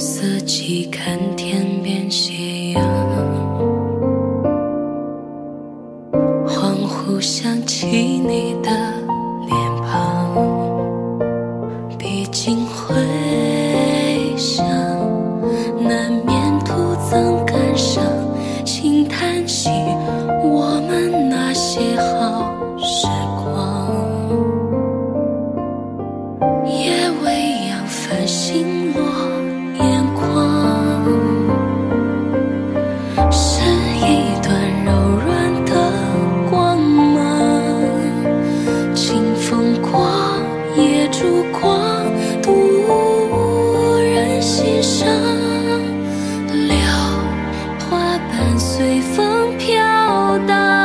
色期看天边斜阳，恍惚想起你的脸庞，毕竟回想难免徒增感伤，轻叹息我们那些好时光，夜未央繁星落眼眶，是一段柔软的光芒，清风过夜烛光，独人欣赏，柳花瓣随风飘荡。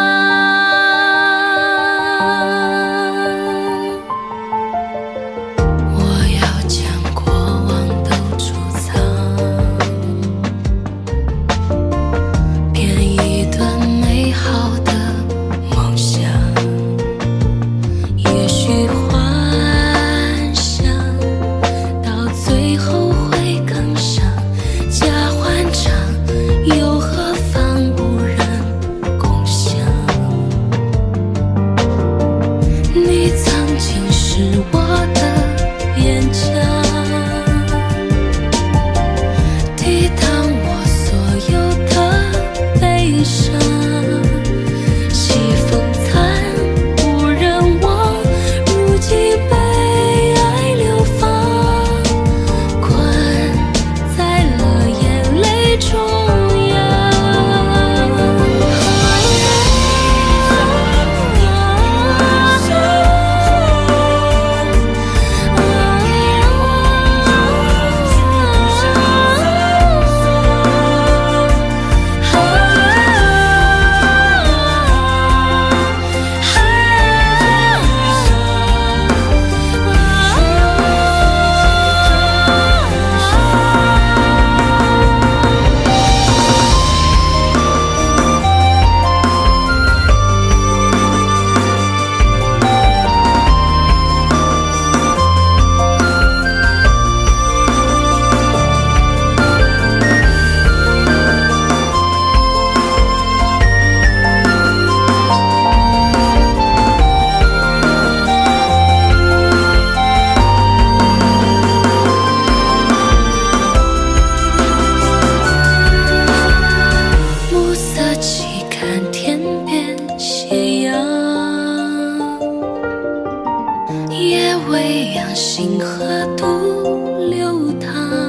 星河独流淌，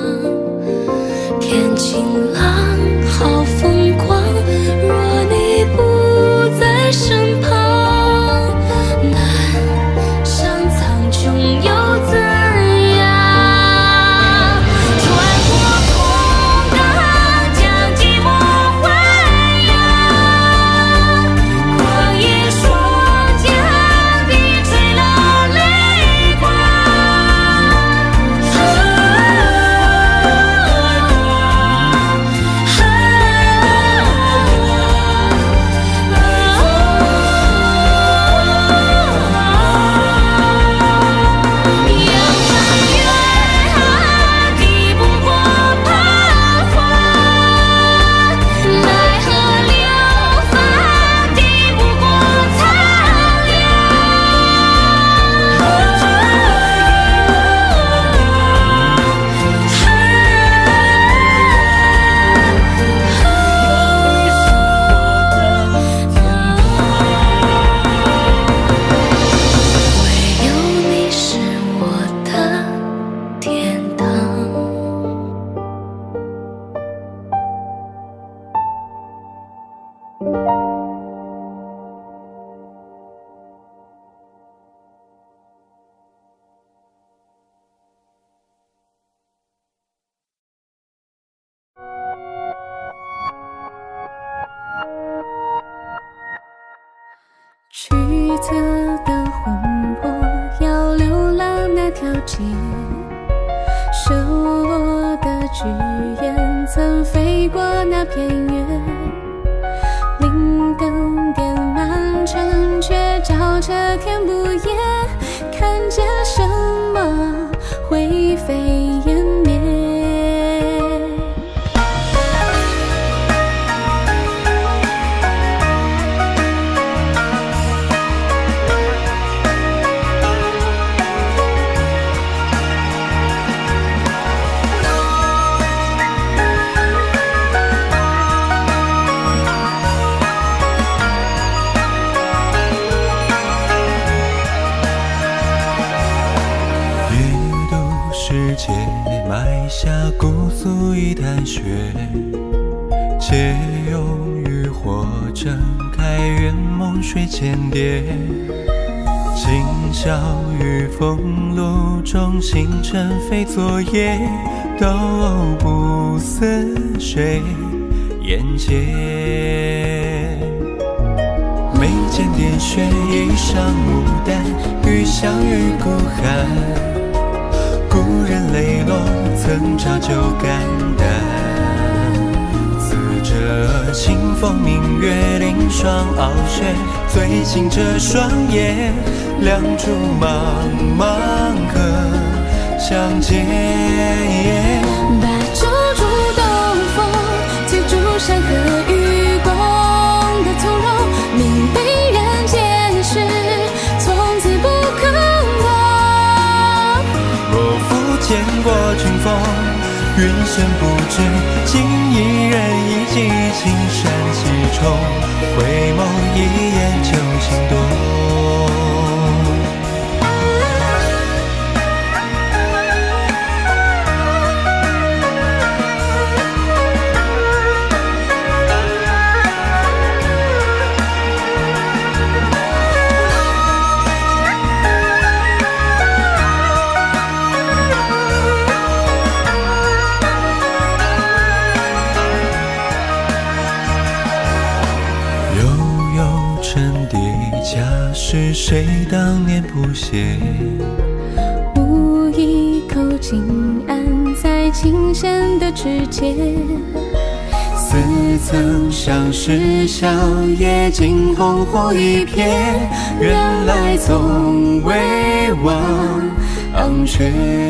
天晴朗，好风光。若你不在身旁，难上苍穹又怎样？穿过空荡，将寂寞豢养。狂野双桨，低垂了泪光。 曲折的魂魄要流浪那条街，收落的纸雁曾飞过那片月，灵灯点满城，却照着天不夜，看见什么灰飞烟灭。 世界埋下姑苏一潭血，借用渔火睁开圆梦水间蝶，今宵于风露中，星辰非昨夜，都不似水眼界。眉间点穴，一上牡丹，欲相遇孤寒。故人泪落，曾照旧肝胆。自这清风明月，凌霜傲雪，醉醒这双眼，两株茫茫可相见。 把酒煮东风，醉竹山河与共的从容，明媚人间事，从此不可忘。 若复见过君风，云深不知，今一人一骑青山西冲，回眸一眼就心动。是谁当年谱写？ 无一口静安在琴弦的指尖， 似曾相识，笑靥惊鸿鹄一瞥，原来从未忘昂雀。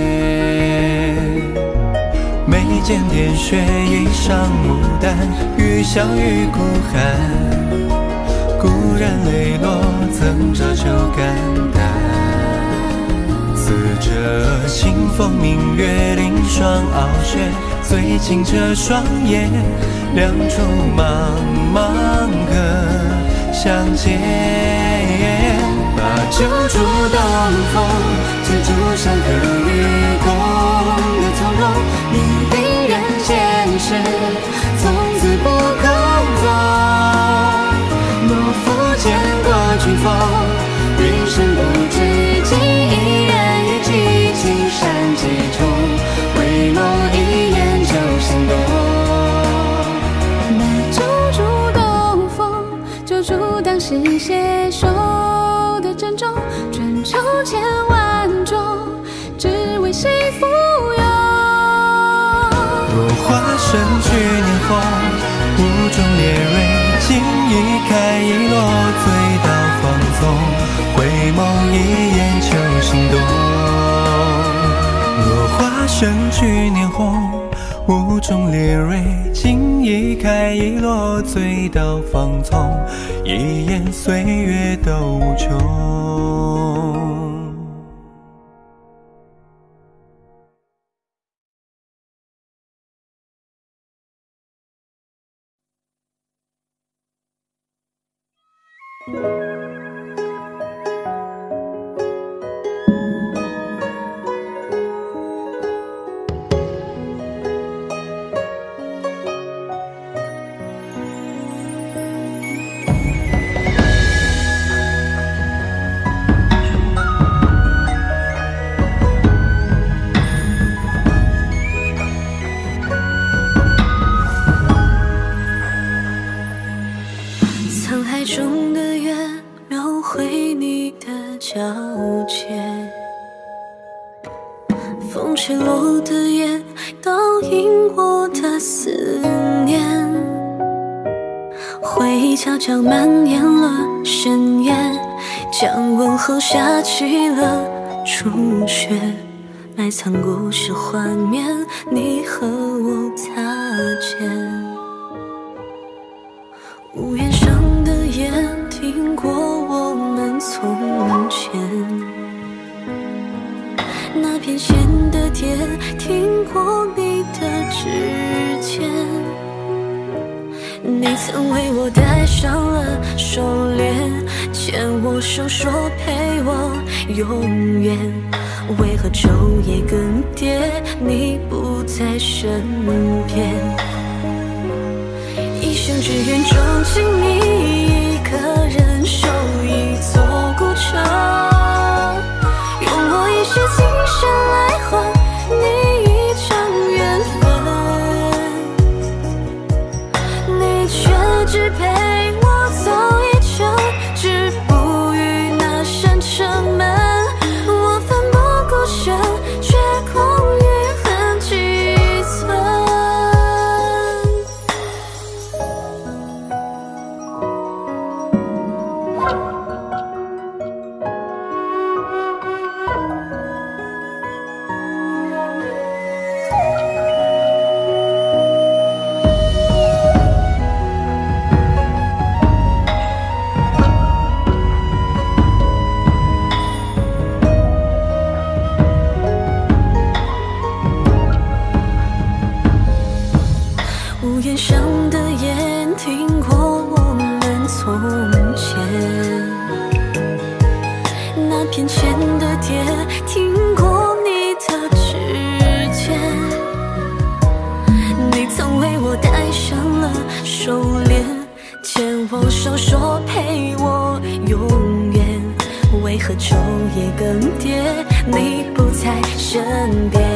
眉间点穴，一上牡丹，欲相遇孤寒。故然泪落，曾照旧肝胆。自这清风明月，凌霜傲雪，醉醒这双眼，两株茫茫可相见。把酒煮东风，醉竹山河与共的从容，明定人间事，从此不可忘。若复见过君风，云深不知，今一人一骑青山几重，回眸一眼就心动。 把酒煮东风，酒煮当时携手的珍重，转秋千万种，只为谁附庸。 若花胜去年红，雾中烈蕊，今一开一落，醉到放纵，回眸一眼就心动。若花胜去年红，雾中烈蕊，今一开一落，醉到放纵，一眼岁月都无穷。 沧海中的月，描绘你的皎洁。风吹落的叶，倒映我的思念。回忆悄悄蔓延了深夜，将问候下起了朱雀，埋藏故事幻灭，你和我擦肩。屋檐上的夜，听过我们从前。那片线的蝶，听过你的指尖。你曾为我戴上了手链， 牵我手说陪我永远，为何昼夜更迭，你不在身边？一生只愿钟情你一个人，守一座古城，用我一世今生来换你一场缘分，你却只陪我走一程，止步于那扇城门。我奋不顾身，却空余恨几存。屋檐上的烟，听过我们从前；那片浅的蝶，听过你的指尖。你曾为我戴上了手链，牵我手说陪我永远，为何昼夜更迭，你不在身边？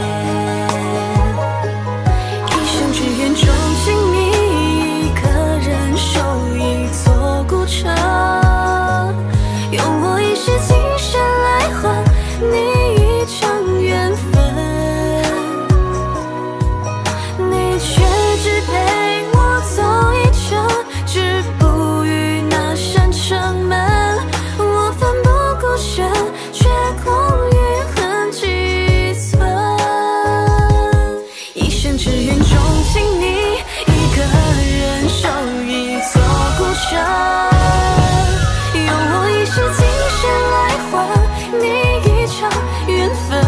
只愿钟情你一个人，守一座古城，用我一世今生来换你一场缘分，你却只陪我走一程，止步于那扇城门。我奋不顾身，却空余恨几存。一生只愿钟情你一个人，守一座古城，用我一世今生来换你一场缘分，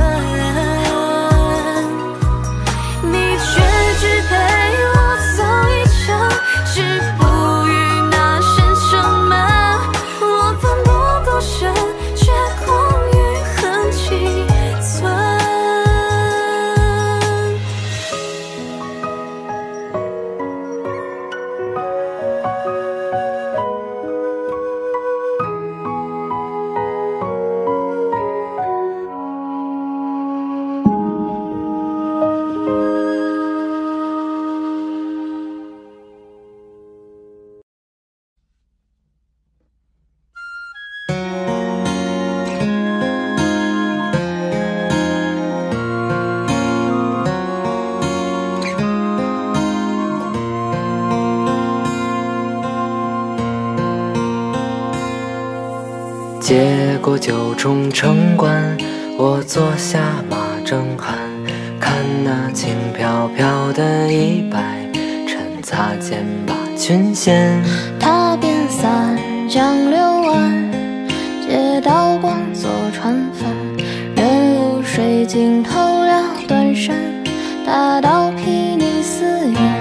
你却只陪我走一程，止步于那扇城门。我奋不顾身，却空余恨几存。 接过九重城关，我坐下马正酣，看那轻飘飘的衣摆，趁擦肩把裙掀。 踏遍三江六岸，借刀光做船帆，任流水尽头两端山，大道睥睨四野。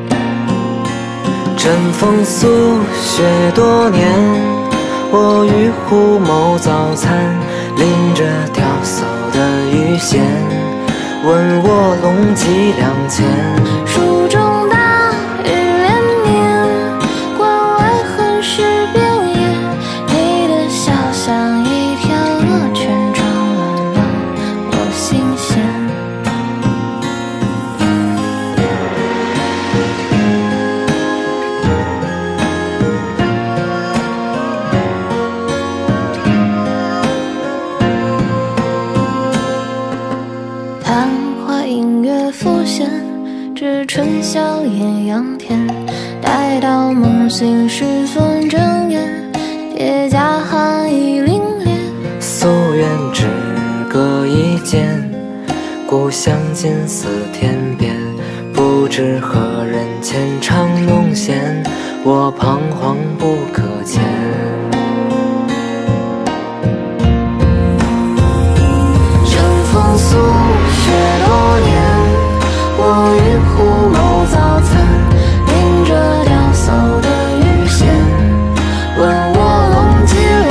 枕风宿雪多年，我与虎谋早餐，拎着钓叟的鱼线，问我龙几两钱。 蜀中大雨连绵，关外恨事遍野。你的笑像一条鹅，圈装乱了我心弦。昙花映月浮现，至春宵艳阳天。待到梦醒时分睁眼，铁甲寒意凛冽。 夙愿只隔一剑，故乡近似天边。不知何人牵肠弄弦，我彷徨不可前。 乘风宿雪多年，我与虎谋早餐，拎着钓叟的鱼线，问我龙几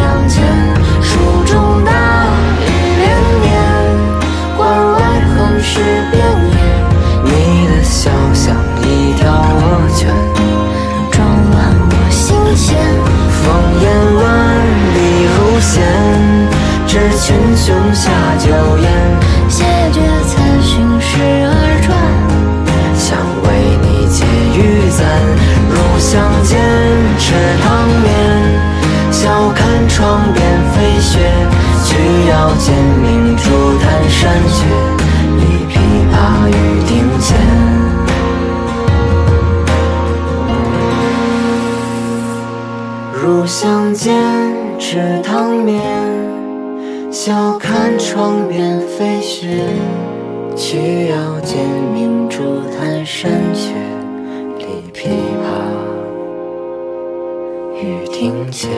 是边沿，你的笑像一条恶犬， 撞乱我心弦。 烽烟万里如线，知群雄下酒宴。 谢绝此心事而转， 想为你解玉簪，如相见吃汤面。笑看窗边飞雪，曲腰间明珠弹山雀，立琵琶于庭前。如相见吃汤面，笑看窗边飞雪，曲腰间明珠弹山雀，立琵琶于庭前。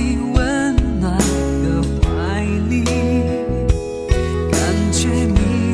觉你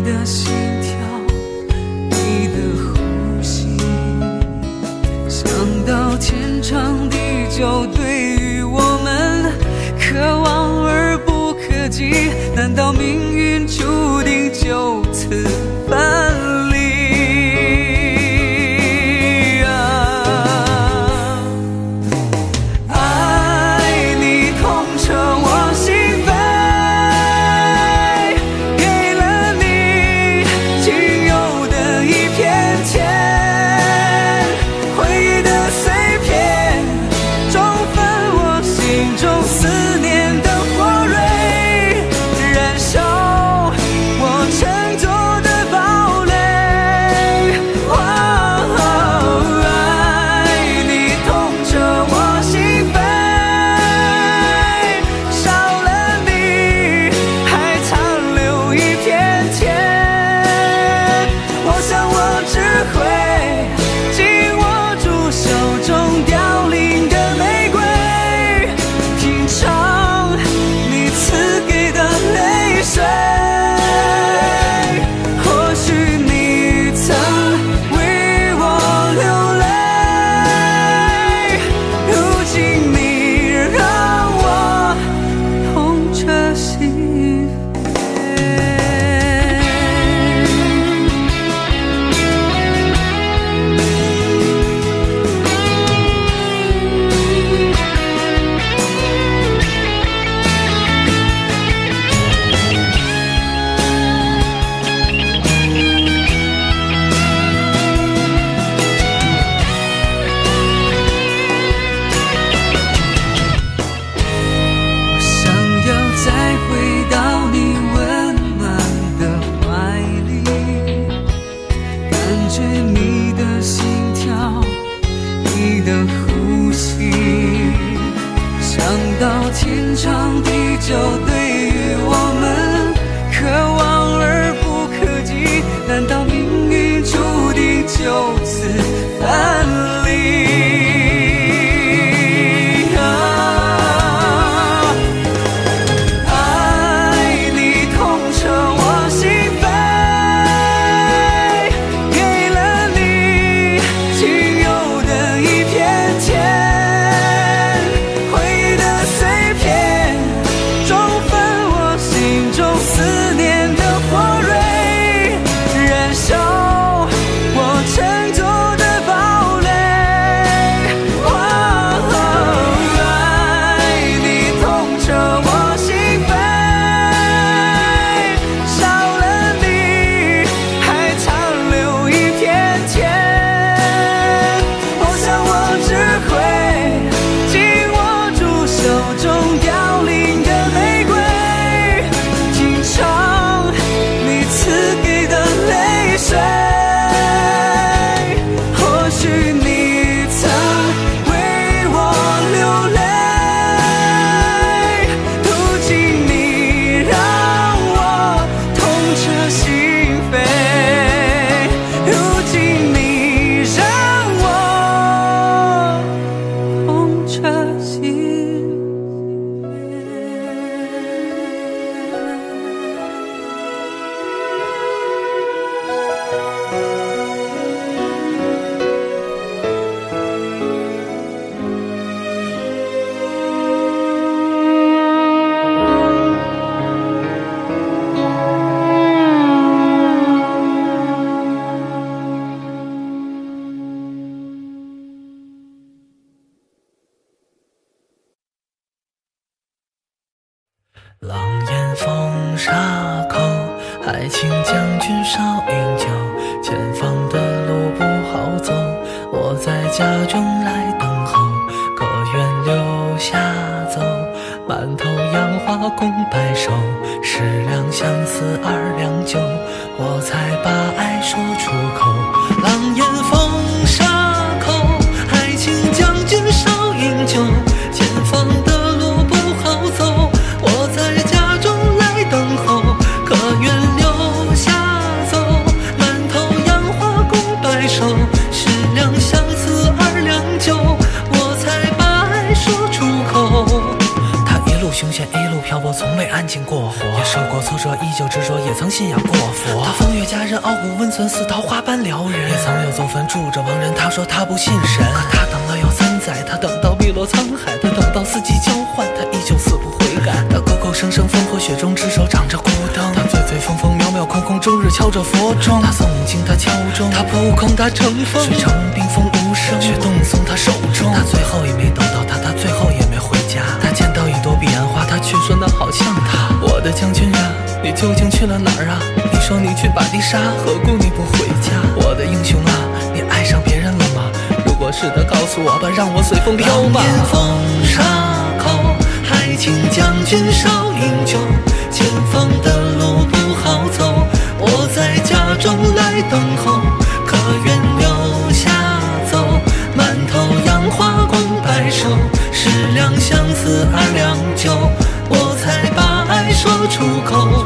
情将军少饮酒，前方的路不好走，我在家中来等候，可愿留下走，满头杨花共白首，10两相思2两酒，我才把爱说出口。狼烟风沙口，爱情将军少饮酒，前方的路不好走，我在家中来等候，可愿留下走，满头杨花共白首，10两相思2两酒，我才把爱说出口。他一路凶险一路漂泊，从未安静过活，也受过挫折依旧执着，也曾信仰过佛。他风月佳人傲骨温存，似桃花般撩人，也曾有走坟住着亡人，他说他不信神。可他等了有3载，他等到碧落沧海，他等到四季交换，他依旧死不悔改。他口口声声烽火雪中执手掌着孤灯，他醉醉风风渺渺空空终日敲着佛钟。他诵经他敲钟，他扑空他乘风，水城冰封无声，雪冻送他手中。他最后也没等到他最后也没回家。他见到一朵彼岸花，他却说那好像他。我的将军啊，你究竟去了哪儿啊？你说你去把地杀，何故你不回家？我的英雄啊，你爱上别人了吗？如果是的，告诉我吧，让我随风飘吧。狼烟风沙口，爱情将军少饮酒，前方的路不好走，我在家中来等候，可愿留下走，满头杨花共白首，10两相思2两酒，我才把爱说出口。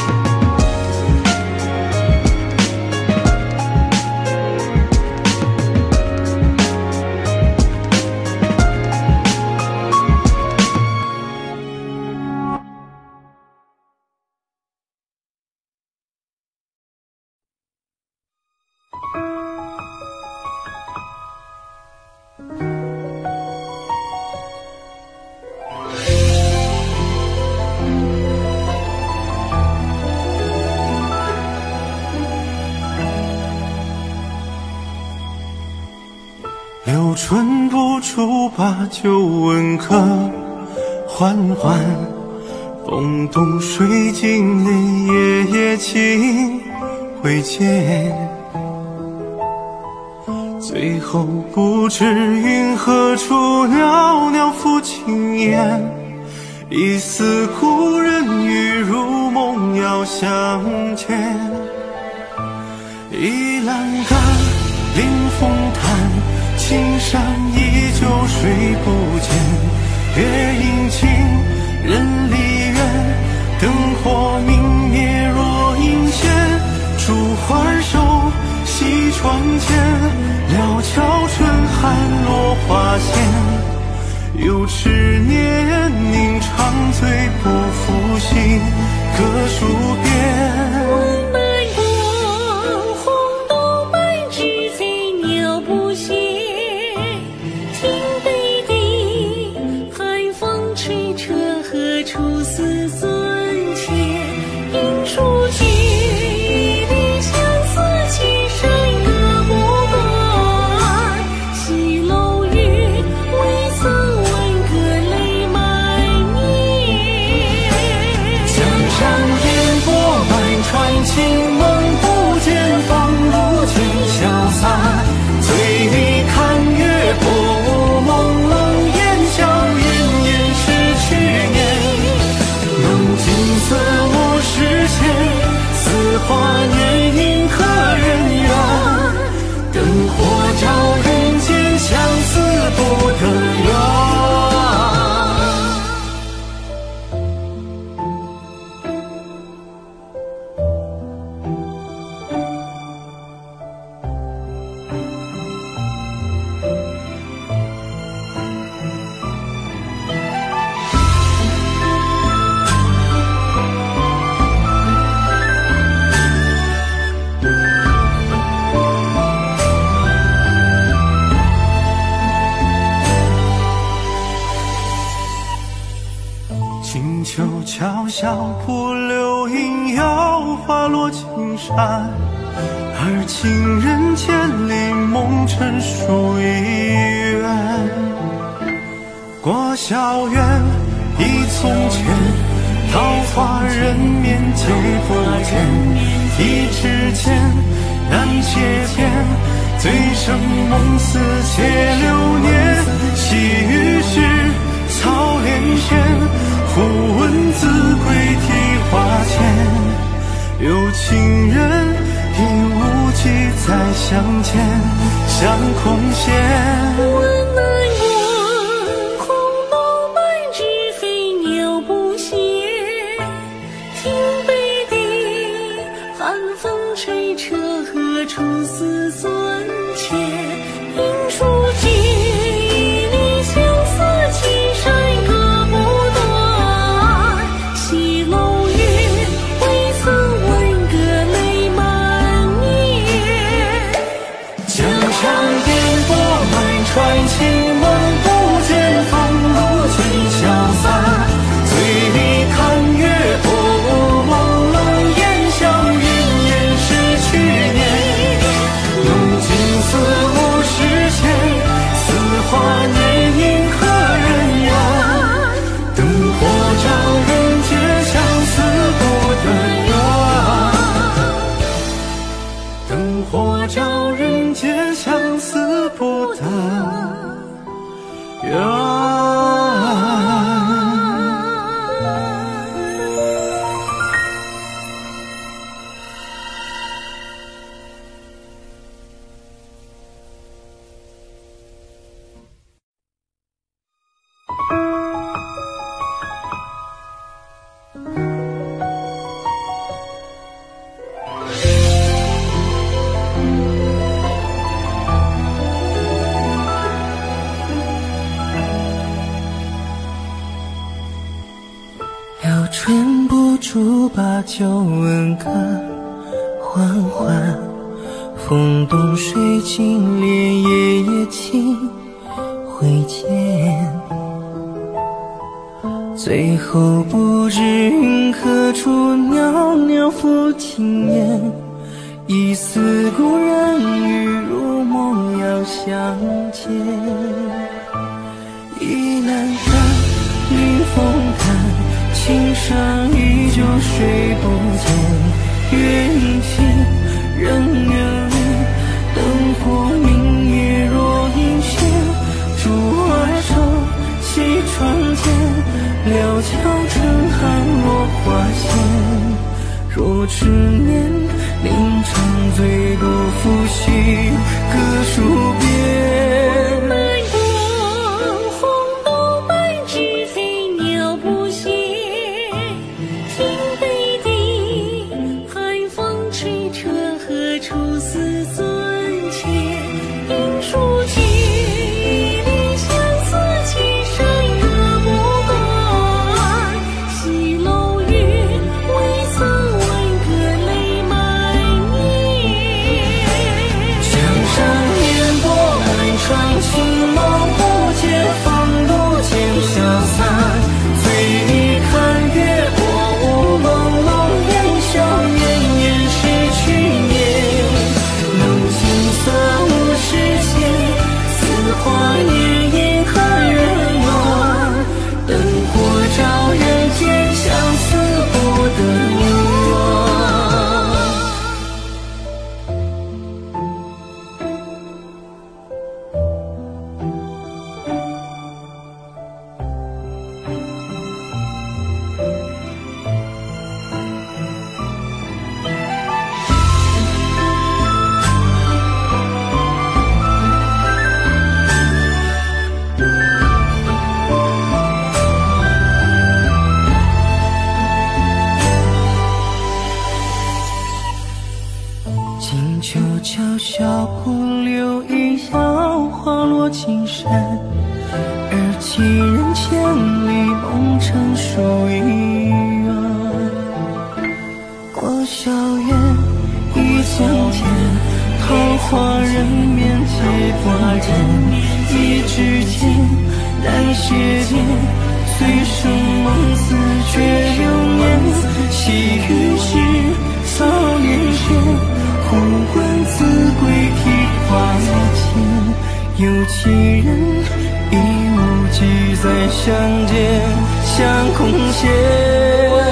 留春不出，把酒问客，缓缓风动水晶内，夜夜情回见。最后不知云何处，袅袅抚青烟，一丝故人欲如梦遥相见。一栏杆临风潭，青山依旧水不见，月影近，人离远，灯火明灭若隐现。烛花手，西窗前，料峭春寒落花闲。有痴念凝长醉不复醒，各书边。桥笑铺流萤摇，花落青山，而情人千里梦尘疏一远。过校园忆从前， 桃花人面见不见，一指间难解篇，醉生梦死且流年。细雨时草连天，忽闻字归啼花间。有情人因无计再相见，相空闲。 问南关，红楼白纸飞鸟不歇。听北笛，寒风吹彻何处似尊妾。应书记，一里相思青山隔不断。西楼月，未曾闻歌泪满面。 江上烟波满船，情梦不见，风不见消散。醉里看月，朦胧烟消云烟是去年。浓情似无实现，似花年迎何人呀？灯火照人间，相思不断远。灯火照人间，相思不断远。 要撑不住把酒问个缓缓，风动水尽莲叶也尽挥剑。最后不知云何处，袅袅抚青烟。疑似故人语如梦要相见。倚栏杆，临风看，青山依旧水不见。月影清，人远离，灯火明月若隐现。竹儿愁，西窗前，料峭春寒落花间。若执念，临场醉独抚须，各书边。 南关，红楼白纸飞鸟不歇。听北笛，寒风吹彻何处似尊妾。应书记，一里相思青山隔不断。西楼月，未曾闻歌泪满面。 江上烟波满船，情梦不见，风不见消散。醉里看月，朦胧烟消云烟是去年。浓情色无实现，似花年迎何人暖？灯火照人间，相思不得远。金秋悄悄不留一摇，花落青山。而其人千里，梦成书一远。过校园，一从前，桃花人面几多见。一指间，难写点，醉生梦死却流年。细雨时，草连天。忽闻字归啼花间。有情人已无计再相见，相空闲。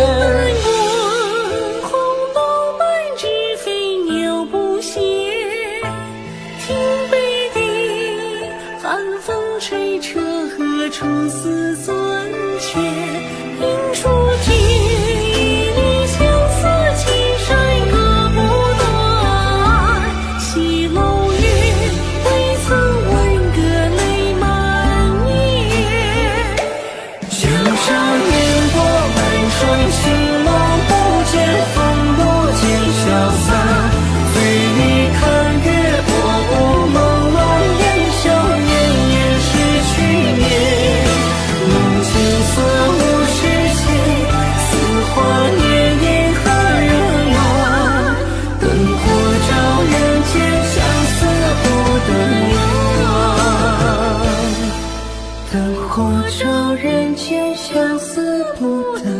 的城思尊前，映出记忆里相思情深割不断。西楼月，未曾闻歌泪满面。江上烟波满窗，青楼不见风，不见萧洒。醉里看月，波波朦胧，烟消烟烟是去年。梦境色无实现，似花年年何人暖？灯火照人间，相思不得圆。灯火照人间，相思不得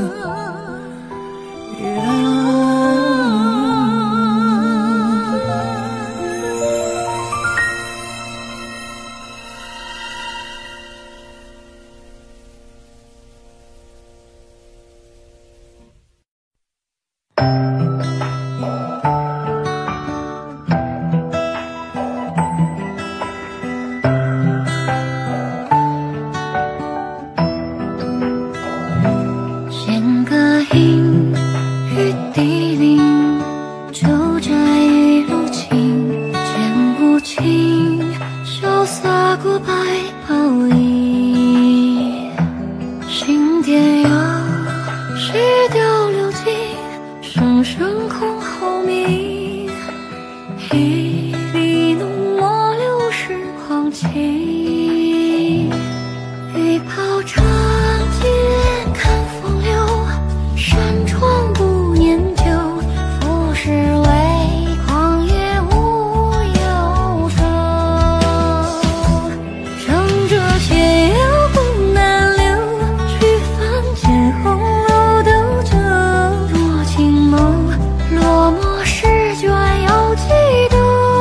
圆。 弦歌音，雨滴铃，就这一路情，见不清潇洒过百泡影。心蝶有谁雕流金，声声空候鸣。一笔浓墨流逝狂情，一泡长剑看风流，山川不念旧，浮世为狂野无忧愁。乘着斜阳不难留，去凡间红楼斗酒。若情梦落寞诗卷要几度，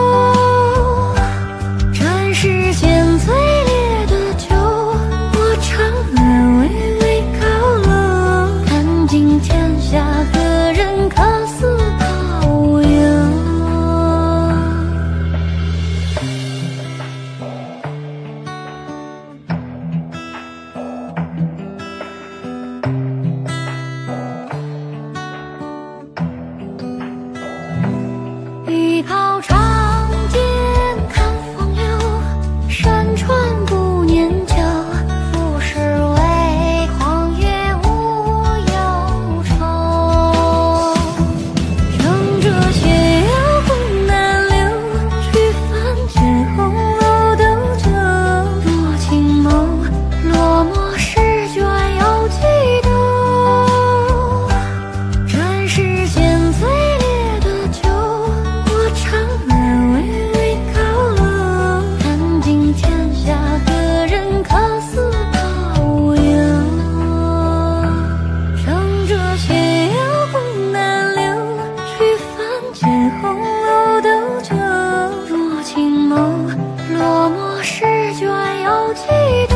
这世间最烈的酒，我常来微微高楼。看尽天下何人可似泡影。一泡长剑看风流，山川不念旧。浮世为狂野无忧愁。乘着斜阳不难留，去凡间红楼斗酒。若情梦落寞诗卷要几度，这世间最烈的酒，我常来微微高楼。看尽天下何人可似泡影。乘着斜阳不难留，去凡间红楼斗酒。若情梦落寞诗卷要几度，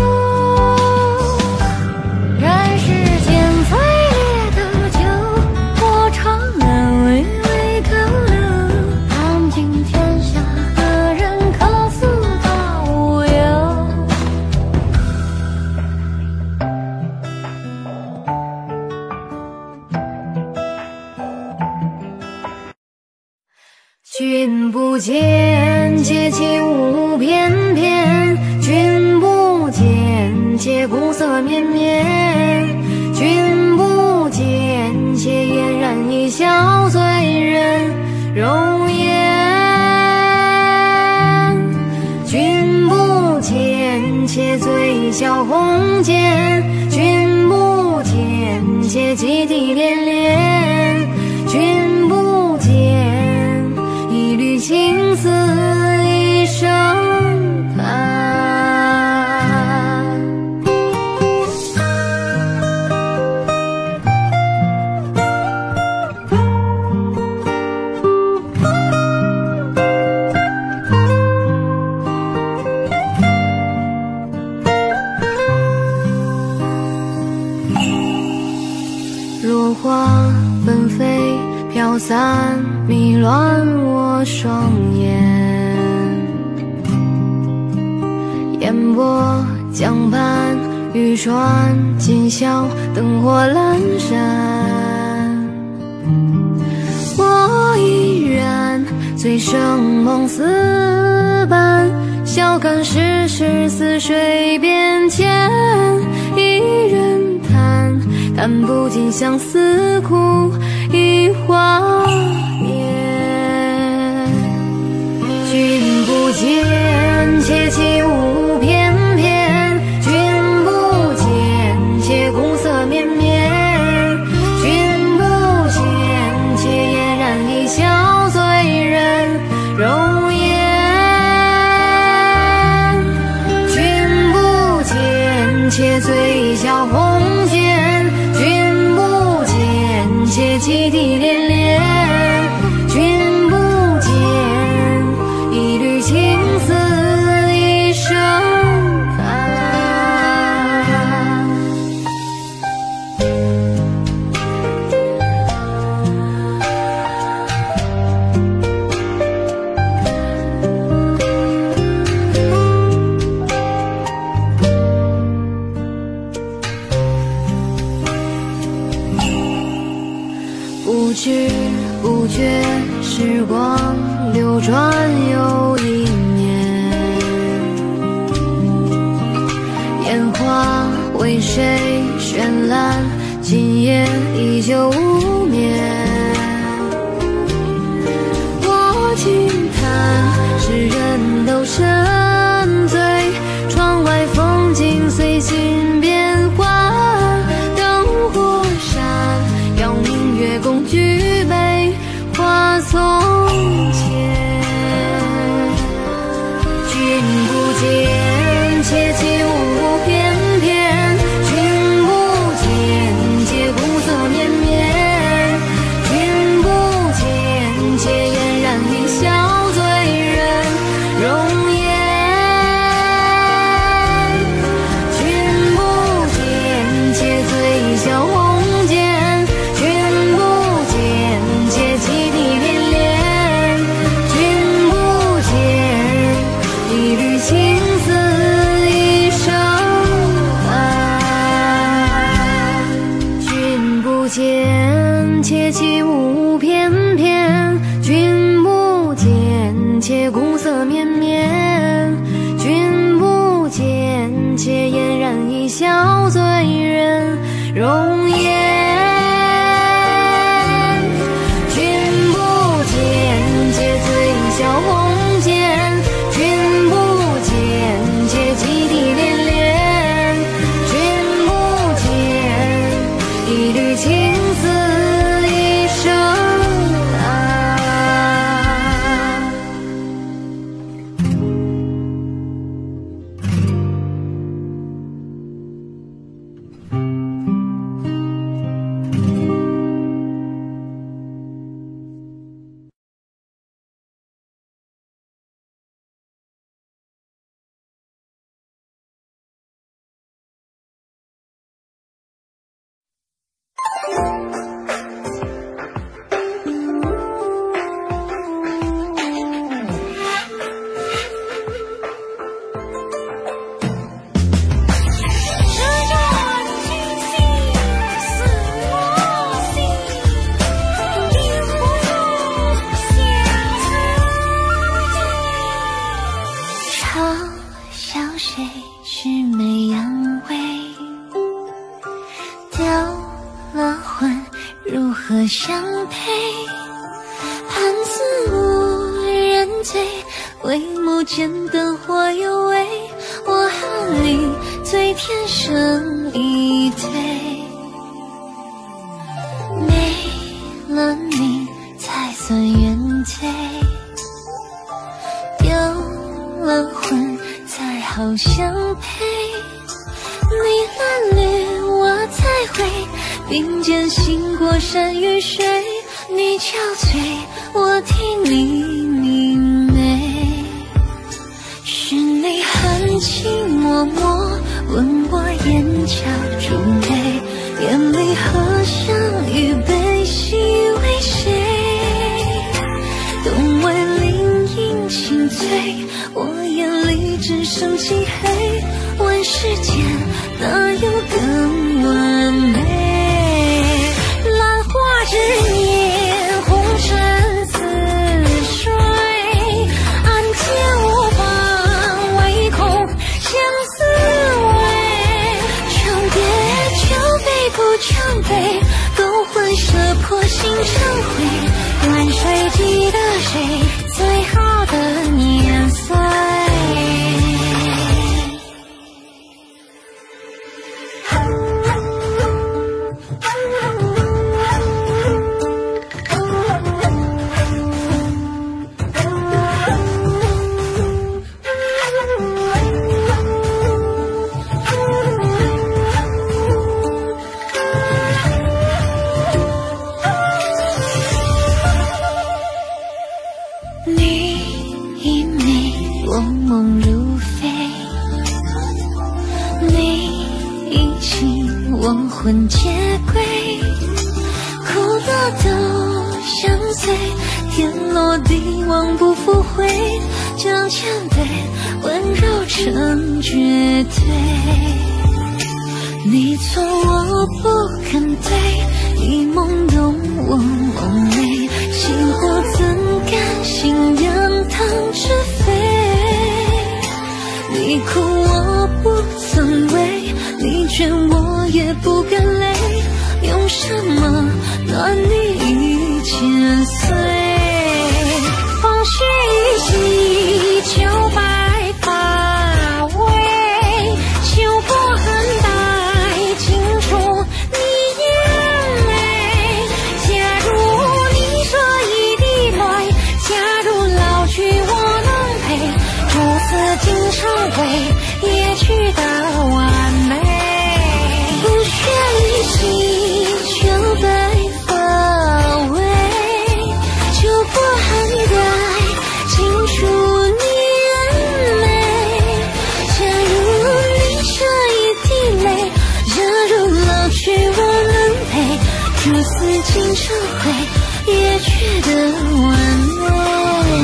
人世间最烈的酒，我常来微微高楼。看尽天下何人可似泡影。君不见，且起舞翩翩；君不见，且鼓瑟绵绵；君不见，且嫣然一笑，醉人容颜。君不见，且醉笑红间；君不见，且泣涕连连；君不见，一缕情丝一生盼。落花纷飞，飘散迷乱我双眼。烟波江畔渔船今宵灯火阑珊，我依然醉生梦死般，笑看世事似水变迁，一人叹，叹不尽相思苦一华年。君不见，且起舞翩翩，君不见，且cung色绵绵，君不见，且嫣然一笑醉人容颜，君不见，且醉笑红笺，君不见，且泣涕涟涟，君不见，一缕情丝一生寒。不知不觉，时光流转又一年，烟花为谁绚烂，今夜依旧无眠。我轻叹世人都沉醉，窗外风景随心变幻，灯火闪，邀明月共举杯话从前。君不见，且起舞翩翩，君不见，且cung色绵绵，君不见，且嫣然一笑醉人容颜，君不见，且醉笑红笺，君不见，且泣涕涟涟，君不见，一缕情丝一生寒。君不见，且起舞翩翩，君不见，且cung色绵绵，君不见，且嫣然一笑醉人容颜，君不见，且醉笑红笺，君不见，且泣涕涟涟，君不见，一缕情丝一生寒。 何相配？看似无人醉，微目间灯火有味，我含泪醉天生一对。没了你才算原罪，丢了魂才好相配。你蓝绿我才会并肩行过山与水，你憔悴我替你明媚。是你含情脉脉吻我眼角珠泪，眼里合上一杯细为谁？冬为林荫轻醉，我眼里只剩漆黑。 问世间哪有更完美？兰花之年，红尘似水，暗箭无妨，唯恐相思味。长别久悲不长悲，勾魂摄魄心成灰。愿谁记得谁最好的年岁？魂皆归，苦乐都相随，天落地亡不复回，将谦卑温柔成绝对。你错我不肯对，你懵懂我梦寐，心火怎甘心扬汤止沸？你哭我不曾为，你劝我也不敢累，用什么暖你1000岁？风絮一袭，秋白发尾，秋波寒带，尽出你眼泪。假如你说一滴泪，假如老去我能陪，朱丝金成灰，也去到完美。不屑一袭，秋白发尾，秋波寒带，尽出你眼泪。假如你这一滴泪，假如老去我能陪，朱丝金成灰，也觉得完美。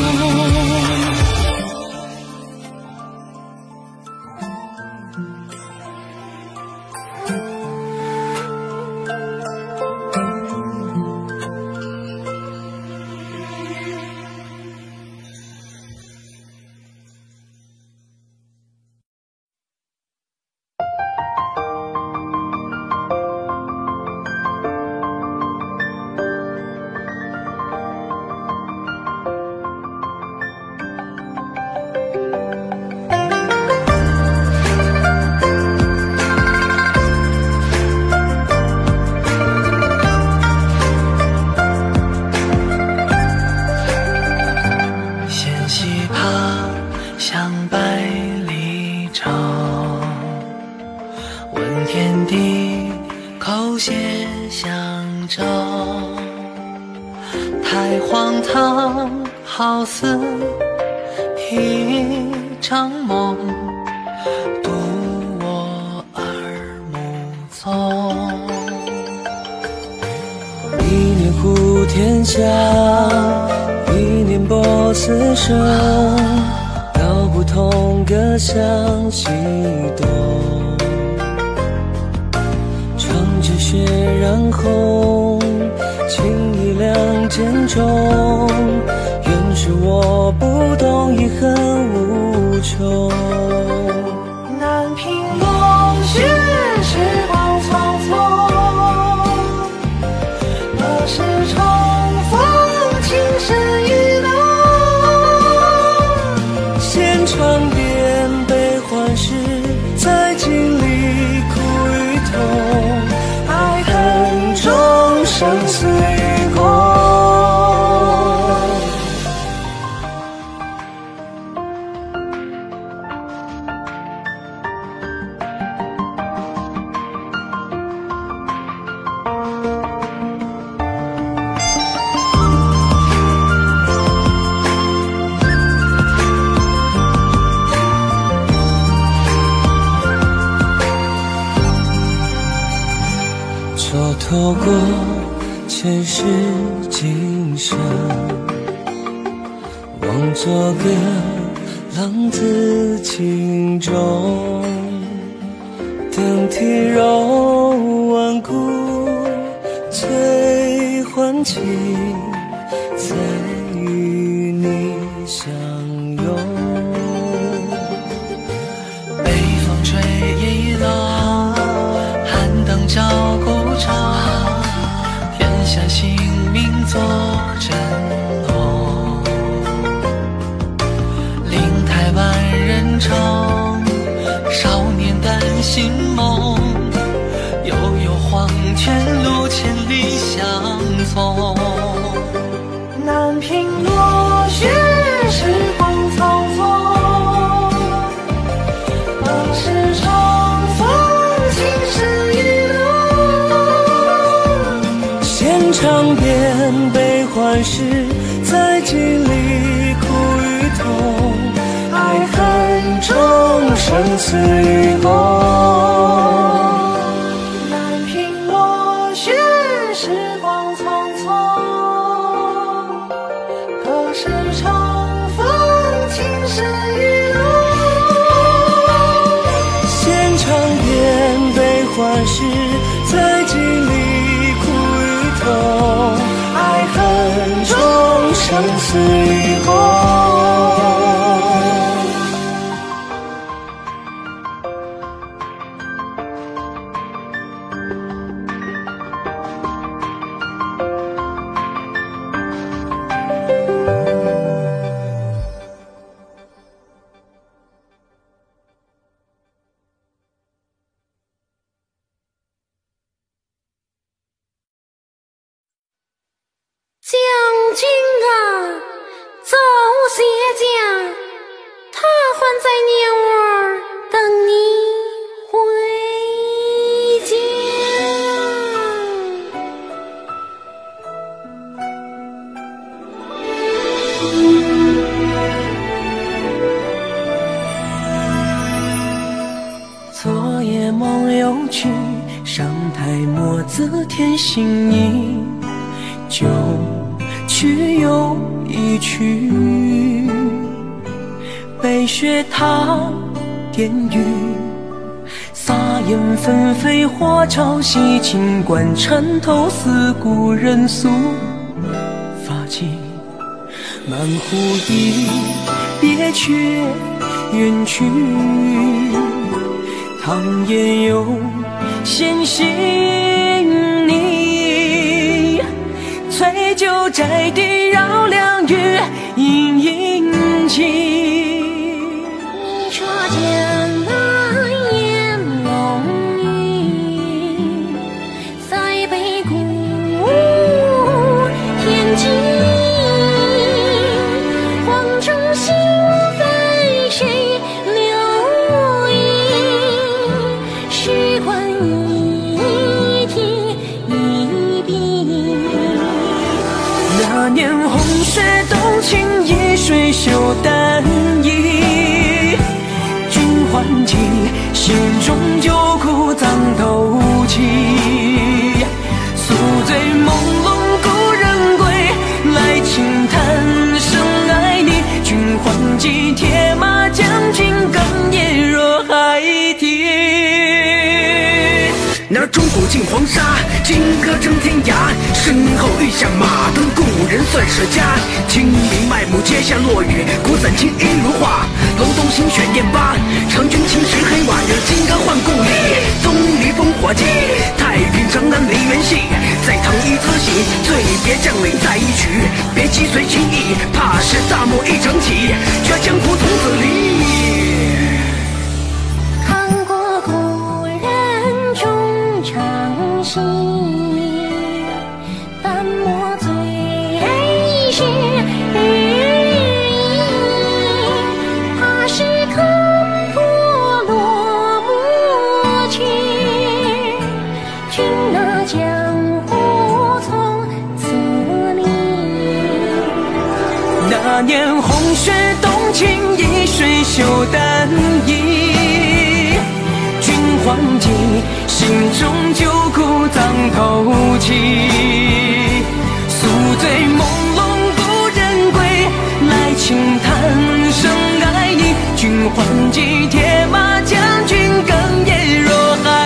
太荒唐，好似一场梦，渡我耳目纵。 一念护天下，一念波此生，道不同，各向西东。窗纸血染红，情意两间中，原是我不懂，遗恨无穷。 南屏梦雪，时光匆匆，何时重逢，情深意浓。 现场遍悲欢事，在经历苦与痛，爱恨中生死与共。蹉跎过前世今生，枉作个浪子情中。 等体柔顽固，最欢情在与你相拥。 北风吹一浪，寒灯照古城，天下姓名作珍龙。灵台万人城，少年丹心梦，悠悠黄泉路，千里相从。 南屏落雪，时光匆匆，往事重逢，情深一浓。 现场遍悲欢事，在经历苦与痛，爱恨中生死与共。 南屏落雪，时光匆匆，何时重逢，情深一浓。 现场遍悲欢事，在经历苦与痛，爱恨中生死与共。 将军啊，走些家，他还在娘儿等你回家。昨夜梦又去，上台墨字添新意，旧曲又一曲，北雪踏点雨，洒烟纷飞花朝夕，清官缠头思故人诉，发髻满湖一别却远去，唐烟又显心你，翠酒摘地绕梁月，隐隐起。 你说见那烟笼雨，在北谷天际，黄州心飞谁留意？时光一提一笔。 那年红雪动情，一水袖单衣，君还记，心中旧苦藏头泣。宿醉朦胧故人归，来轻叹生爱你。君还记，铁马将军哽咽若海啼。 那钟鼓尽黄沙，金戈征天涯，身后欲下马灯，故人算是家。清明麦木阶下落雨，古伞青衣如画。楼东新选燕巴，长君青石黑瓦日，金戈换故里。棕榈烽火记，太平长安梨园戏。在唐一自喜，醉别将领在一曲。别击随心意，怕是大漠一整起，却江湖从此离。 看过故人中长戏，淡墨最是日意，怕是看破落幕去，君那江湖从此离。 那年红雪动情，一水袖单衣，君还记，心中旧苦藏头泣。宿醉朦胧故人归，来轻叹生爱你。君还记，铁马将军哽咽若海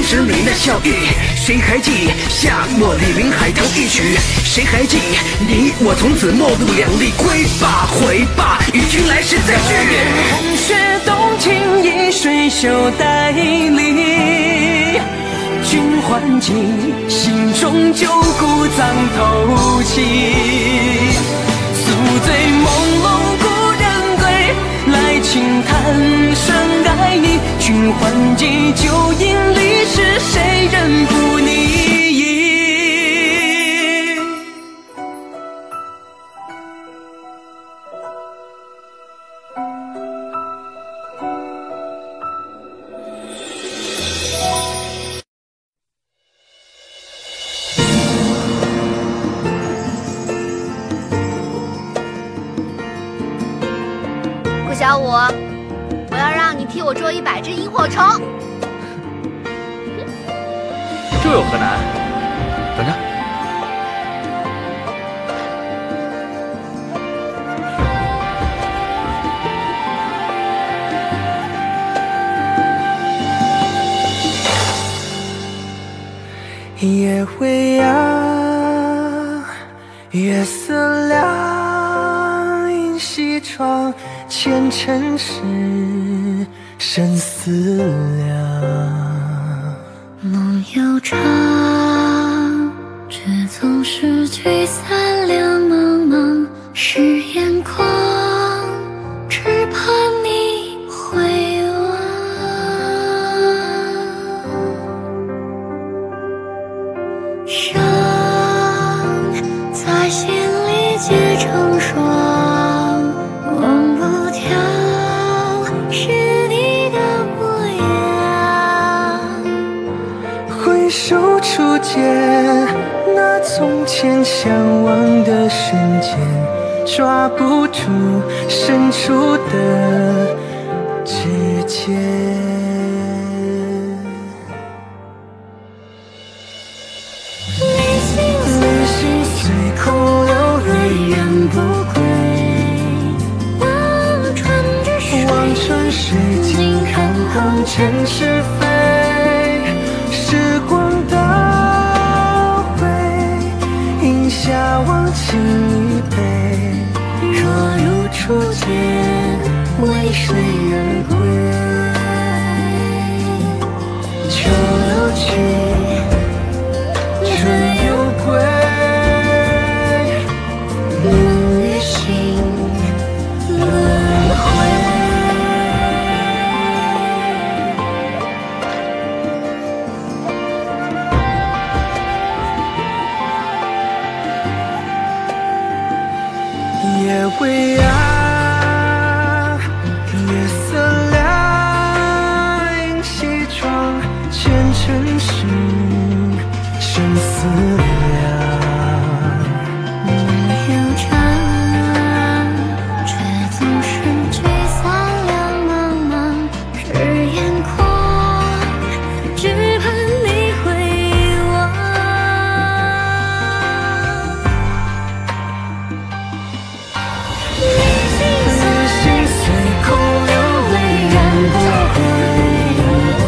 时你那笑意，谁还记夏末李林海棠一曲？谁还记你我从此陌路两立？归吧回吧，与君来世再续。 红雪动情一水袖带离，君还记心中旧故藏透气。宿醉朦胧故人归，来轻叹声爱你。君还记旧因离是谁人不逆？ 顾小五，我要让你替我捉100只萤火虫。 这有何难？等着。 夜未央，月色凉，映西窗，前尘事，生思量。 梦悠长，却总是聚散两茫茫。是眼眶，只盼你回望。伤在心里结成霜，忘不掉是你的模样。 回首初见那从前相望的瞬间，抓不住伸出的指尖。旅行随空流，泪人不归。 望穿水镜看红尘是非。时光倒回，饮下忘情一杯。若如初见，为谁而归？秋又去，春又归，梦与醒轮回。夜未央，月色凉，映西窗，前尘事，生思量。 梦悠长，却总是聚散两茫茫。是眼眶，只盼你回望。 旅行随空流，泪人不归。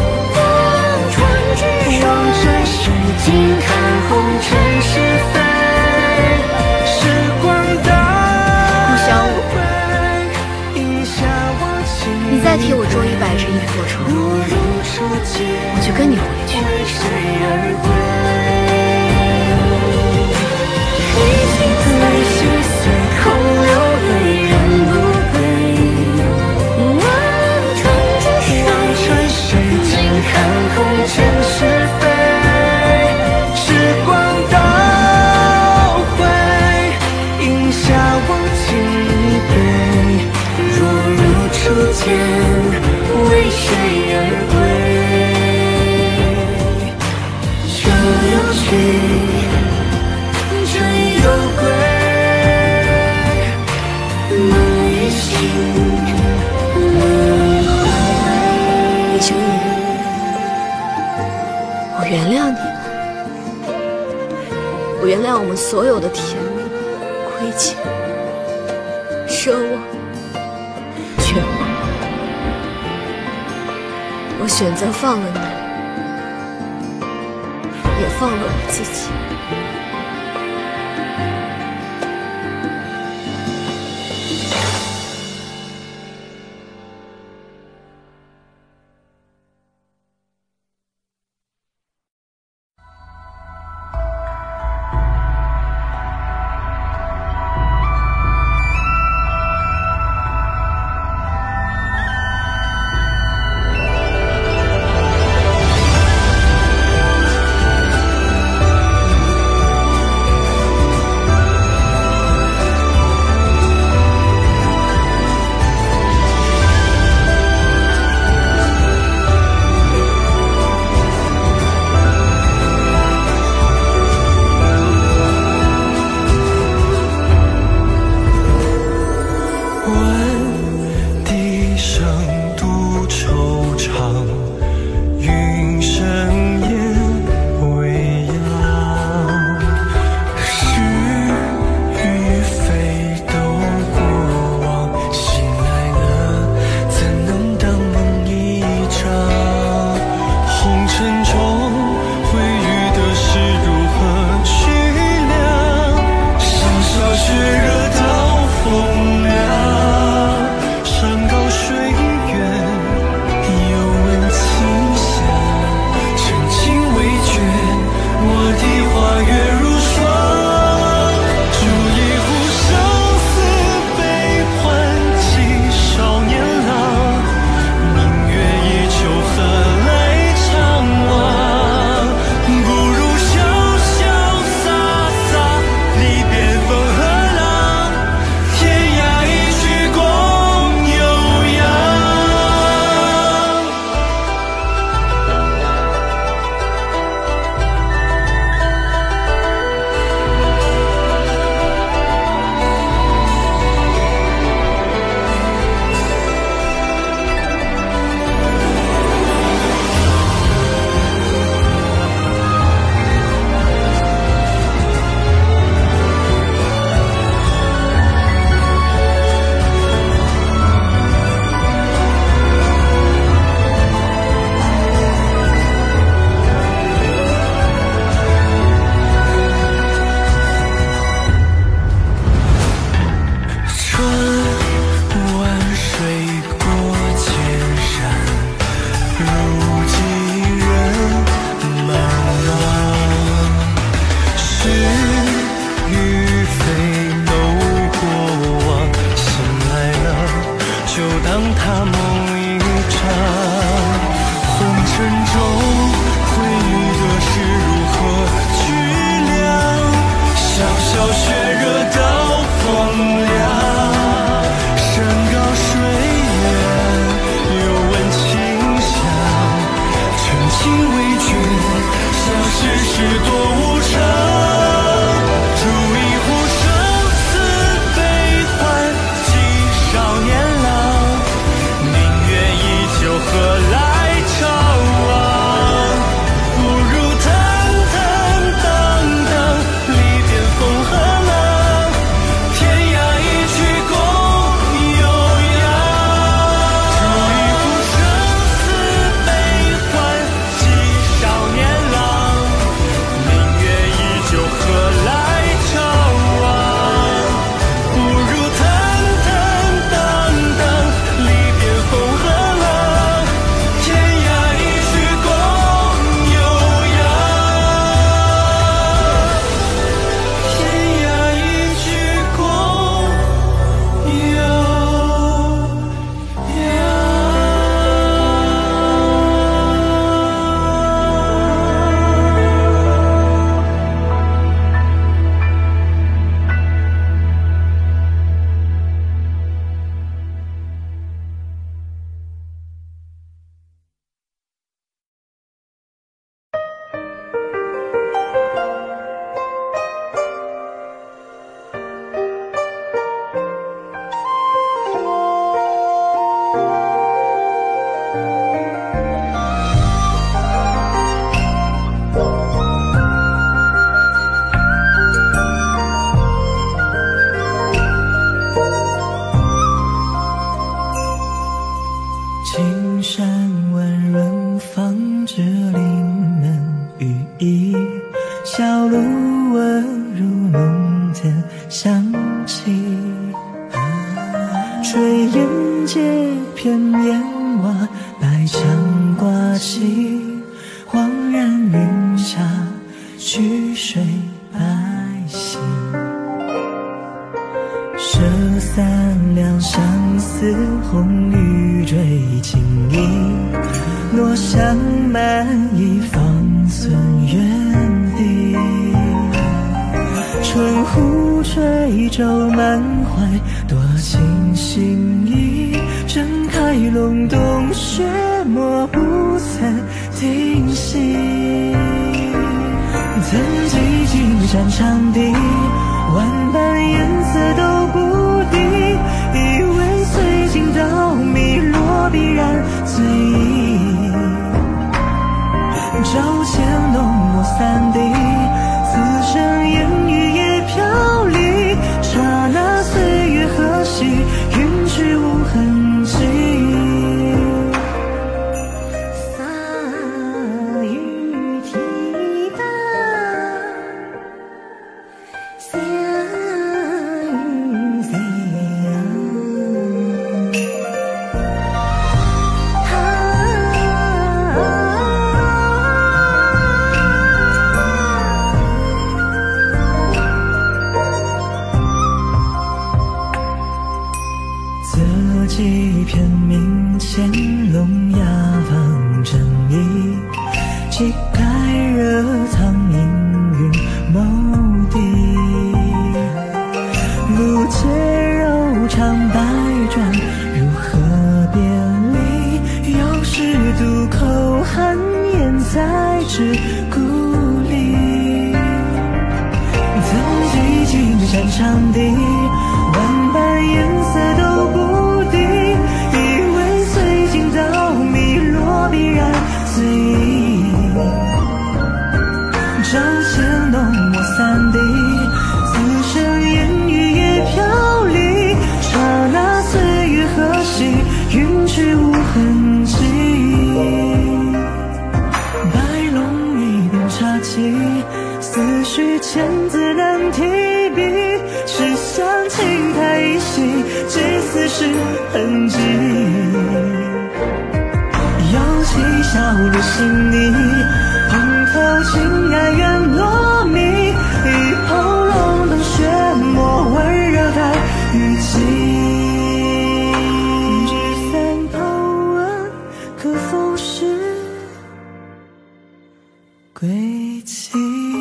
望穿水镜看红尘是非。时光倒回，饮下忘情。 你再替我捉100只萤火虫，我就跟你回去。 为谁而归？旅行随空流，泪人不归。望穿水镜看红尘是非。时光倒回，饮下忘情一杯。若如初见，为谁而归？秋又去，春又归，梦与醒轮回。 李青云，我原谅你了，我原谅我们所有的甜蜜、亏欠、奢望、绝望。我选择放了你， 也放了我自己。 梦的香气。炊烟接片烟瓦，白墙挂起，恍然云下，曲水白皙。舍三两相思，红雨坠情意，落香满溢，方寸远地。春湖吹皱满怀，多情心意，睁开笼洞，雪墨不曾停息。曾几经山长地，万般颜色都不敌，以为随境到迷落必然随意。朝前浓墨三滴，此生烟雨也飘离，刹那岁月何夕，云去无痕迹。洒雨提灯，下雨飞择几片明前龙牙放正义，几盖热汤氤氲眸底。不解柔肠百转，如何别离？有时渡口寒烟，在至故里。曾几经山长地，万般颜色都不敌，以为随境到迷落必然随意。朝前浓墨三滴，此生烟雨也飘离，刹那岁月何夕，云去无痕迹。白龙一边插旗，思绪千字难提笔，只想轻叹一息，几丝是痕迹。有气小路心泥，红透情爱缘落迷，一抔笼灯雪墨，温热带雨季。纸伞抛问，可否是归期？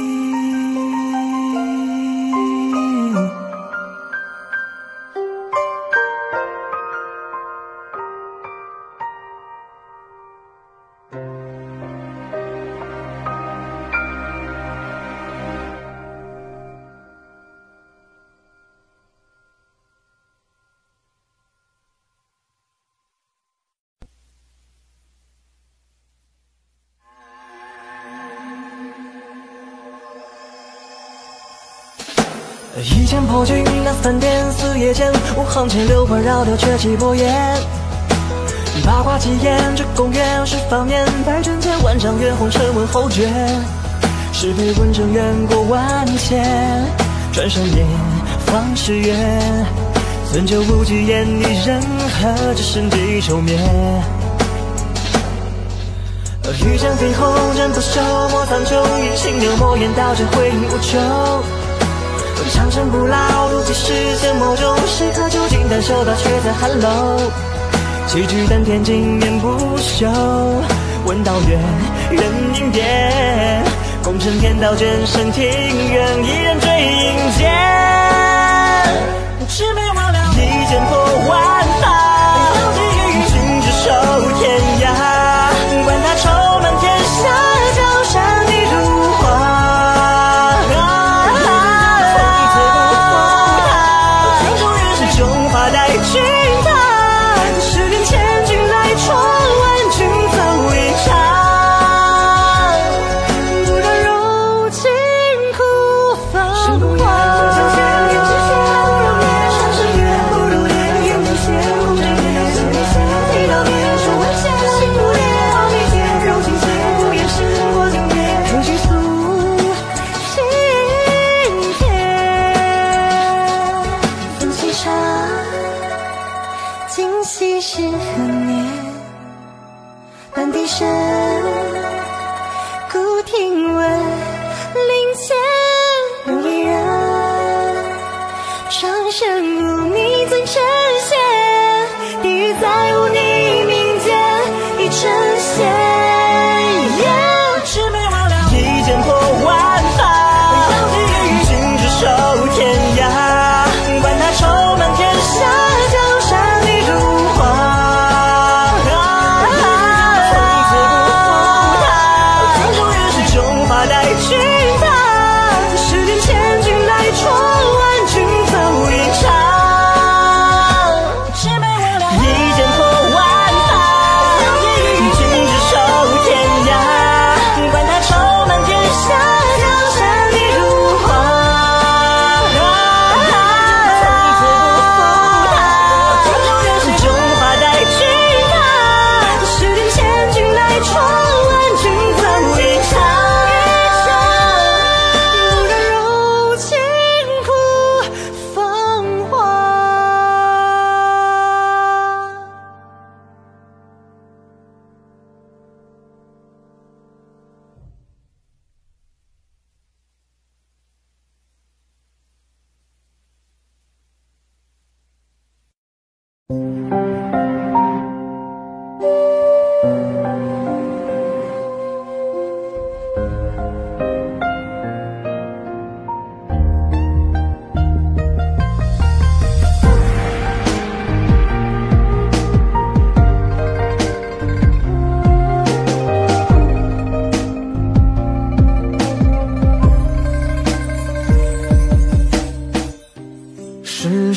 一剑破军那饭店，四叶间，五行前流环绕掉却起波烟。八卦起眼，这公园是方年，百卷间万丈远红尘问后卷。是非问成缘过万千，转身间方是缘。樽酒无忌言，一人何只身几愁眠。欲将飞鸿人不休，莫苍穹一心流墨烟，道这回影无穷。长生不老，如几世间某种，谁可究竟但嗅到却在寒楼。棋局丹田经年不休，问道远人应变，功成天道卷身庭院，一人追影间。魑魅魍魉一剑破万法，君只守天涯，管他愁满天下，江山一如画。 生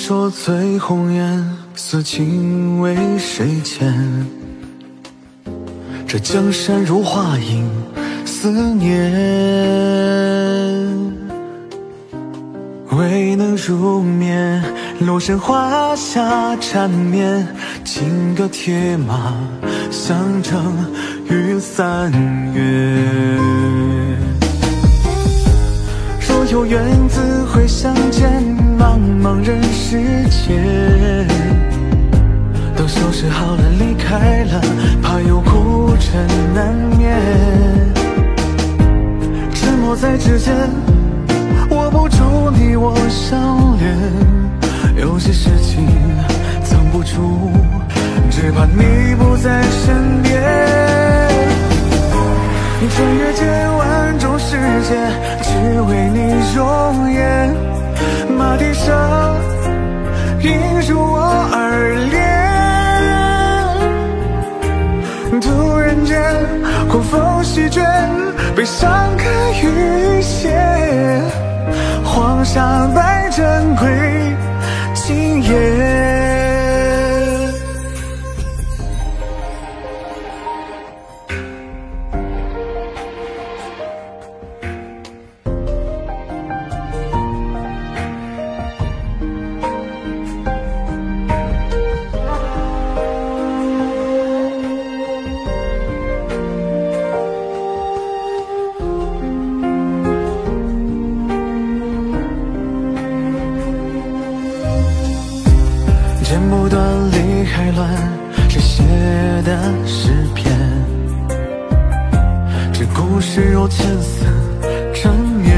说醉红颜，此情为谁欠？这江山如画影，思念未能入眠，楼上花下缠绵，金戈铁马相争于三月。若有缘自会相见，茫茫人世间，都收拾好了离开了，怕有孤枕难眠。沉默在指尖，握不住你我相恋，有些事情藏不住，只怕你不在身边。穿越千万种世界，只为你容颜，马蹄声映入我耳帘。突然间狂风席卷，悲伤可预见，黄沙白珍贵今夜。剪不断理还乱，谁写的诗篇？这故事若千丝缠绵，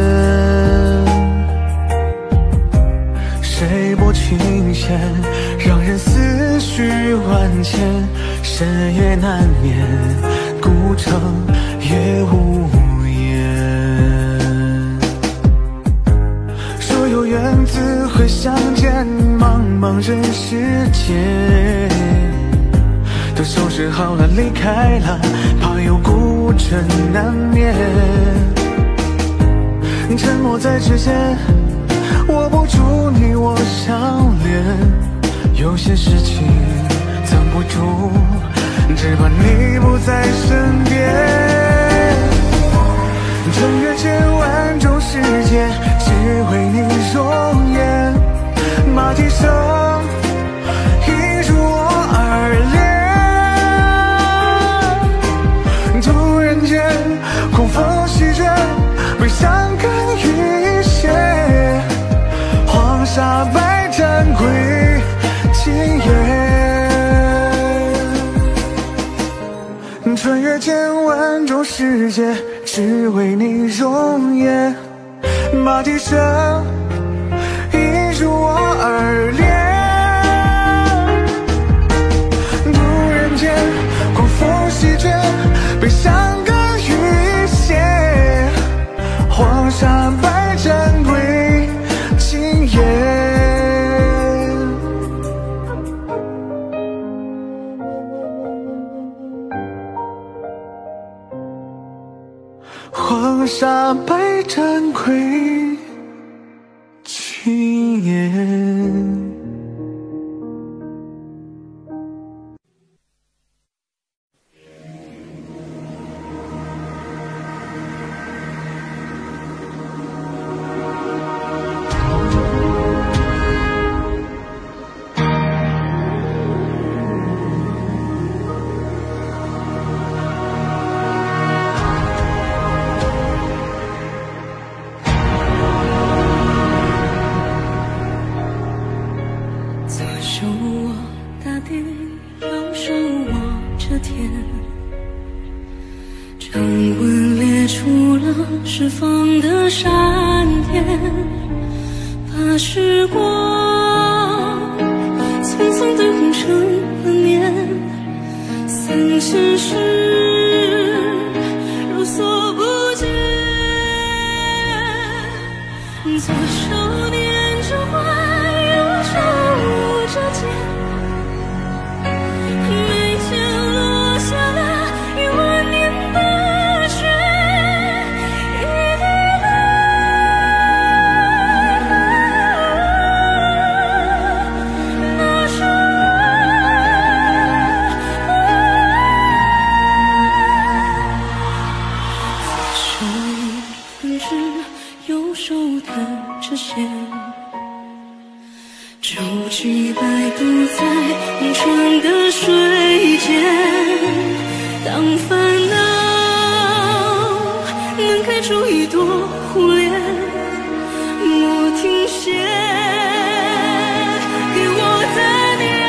谁拨琴弦，让人思绪万千。深夜难眠，孤城也无言。若有缘自会相见，茫茫人世间，都收拾好了离开了，怕有孤枕难眠。沉默在指尖，握不住你我相恋，有些事情藏不住，只怕你不在身边。穿越千万种世界，只为你容颜，马蹄声映入我耳帘。突然间狂风席卷，悲伤更遇险，黄沙白珍贵今夜。穿越千万种世界，只为你容颜，马蹄声映入我耳帘。突然间狂风席卷，悲伤更遇险，黄沙白珍贵今夜。黄沙白珍贵今夜。 释放的闪电，把时光匆匆地红成了年，三千世如所不见。做少年之怀，又手着剑，眉间落下了1万年的雪。 着线。舟去摆渡在红船的水间，当烦恼能开出一朵红莲，莫停歇，给我的念。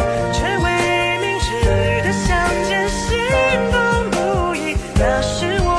是我。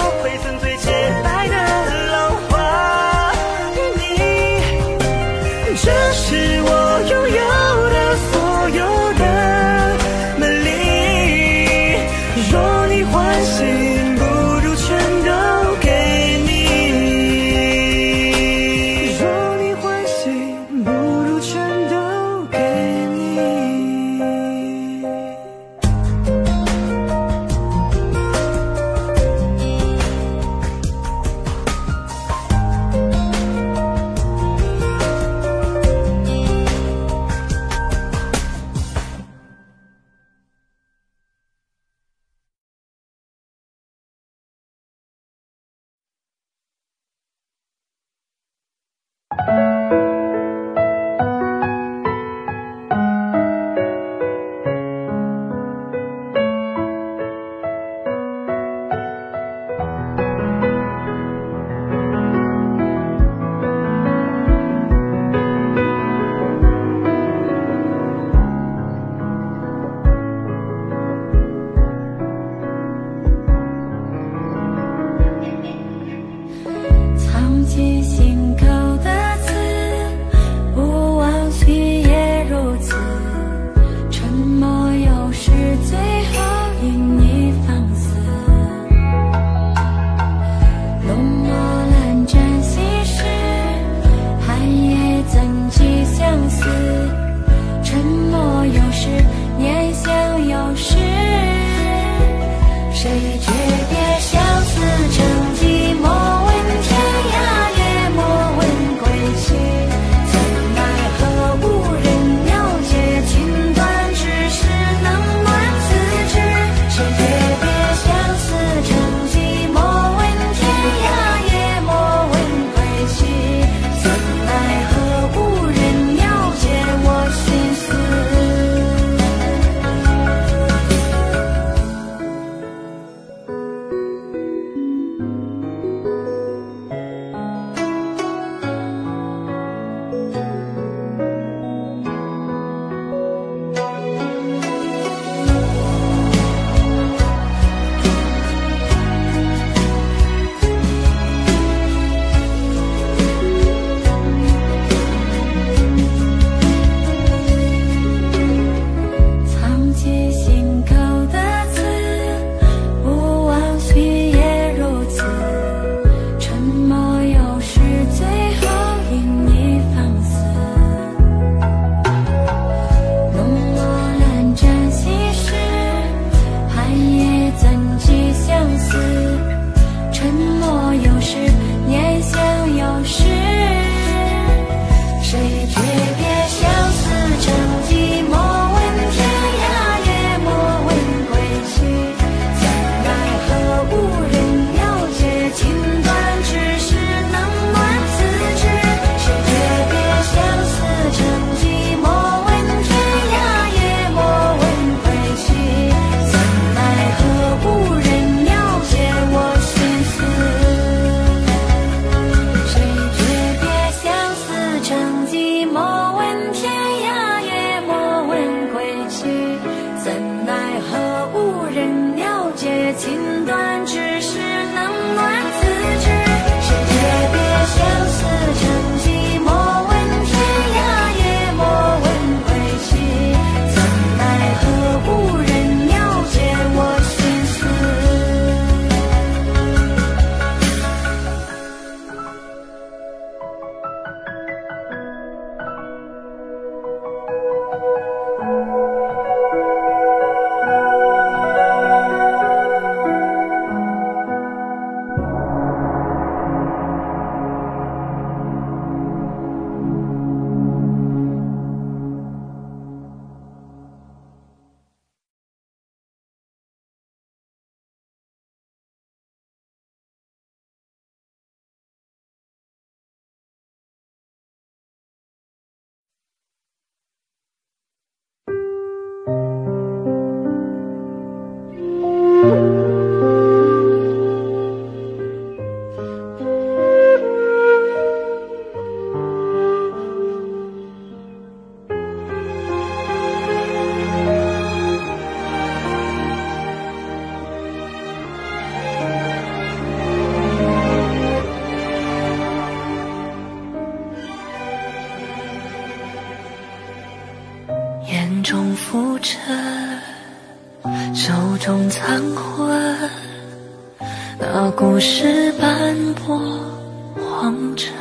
种残魂，那故事斑驳荒尘，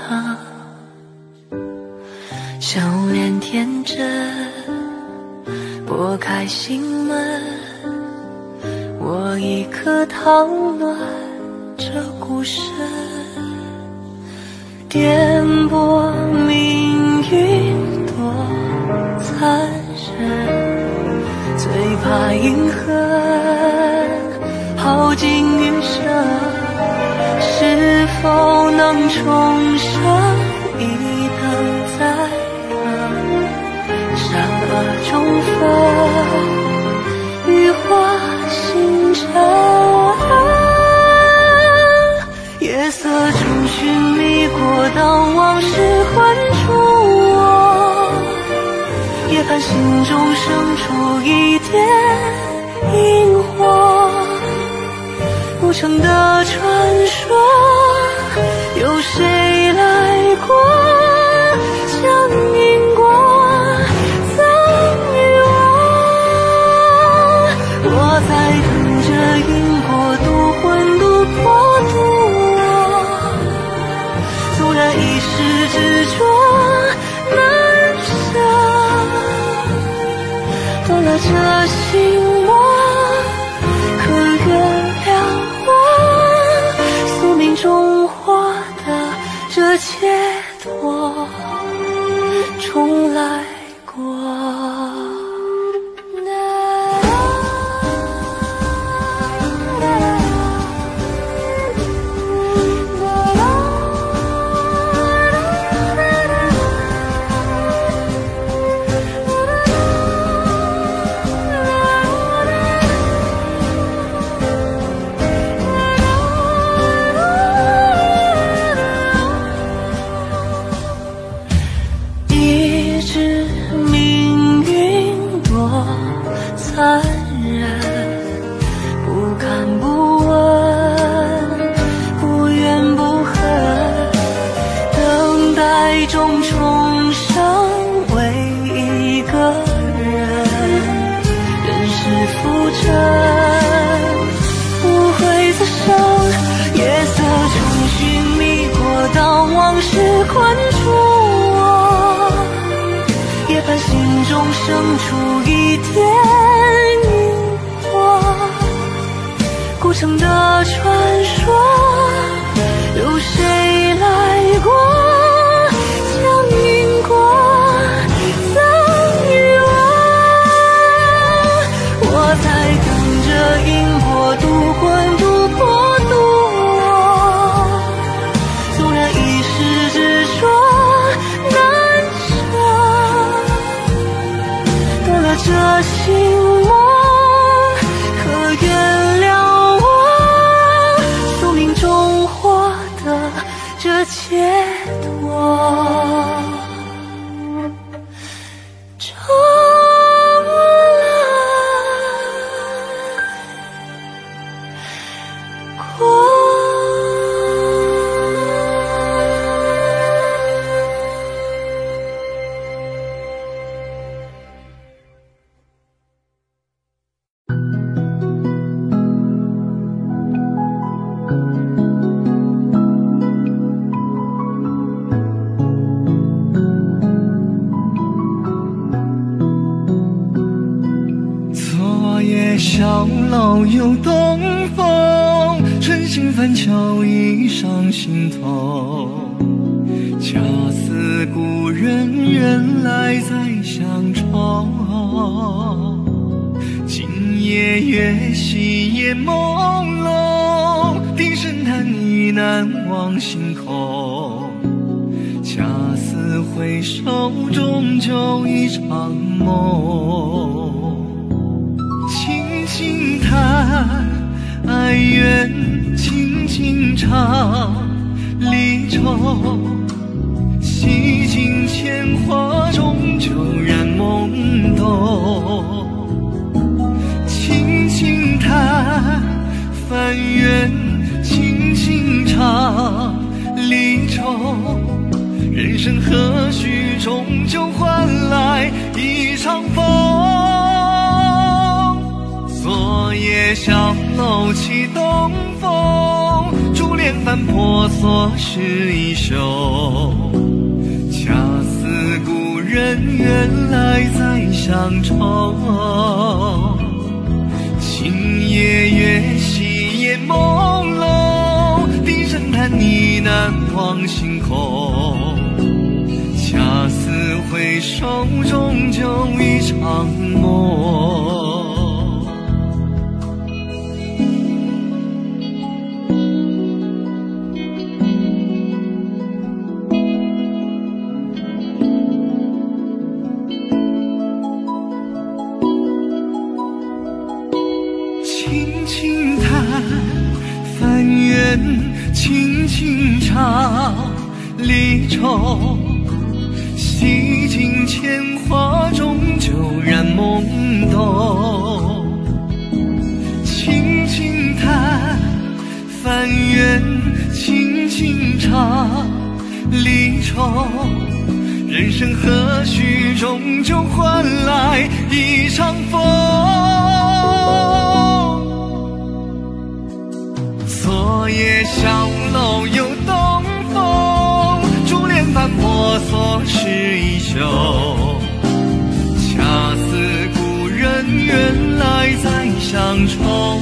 笑脸天真，拨开心门，我一颗糖暖这孤身，颠簸命运多残忍，最怕阴恨耗尽余生，是否能重生一等再等，善恶中分，羽化星辰。夜色中寻觅过当往事困住我，也盼心中生出一点萤火。不成的传说，有谁来过？将因果赠予我，我在等着因果渡魂渡魄渡我。纵然一时执着难舍，断了这心魔，可原谅我宿命中获得这解脱，重来过。残忍，不看不问，不怨不恨，等待中重生为一个人，人世浮沉，无悔此生。夜色中寻觅过当往事困住我，也盼心中生出一点古城的传说，有谁来过？将因果赠予我，我在等着因果渡魂渡魄渡我。纵然一时执着难舍，断了这心魔，可原谅中获得这解脱，重来过。 小楼又东风，春心泛巧已上心头。恰似故人远来再相愁。今夜月稀夜朦胧，低声叹呢喃望星空。恰似回首终究一场梦。轻轻叹，哀怨轻轻唱，离愁洗尽铅华，终究染懵懂。轻轻叹，翻阅轻轻唱，离愁人生何须终究换来一场风。昨昨夜小楼起东风，珠帘翻婆娑是一袖。恰似故人原来在乡愁，今夜月稀夜朦胧，低声叹呢喃望星空。恰似回首终究一场梦。轻轻弹，翻阅轻轻唱离愁。洗尽铅华，终究染懵懂。轻轻弹，翻阅轻轻唱离愁。人生何须终究换来一场风。昨夜小楼又东风，珠帘翻婆娑是一袖。恰似故人原来在乡愁，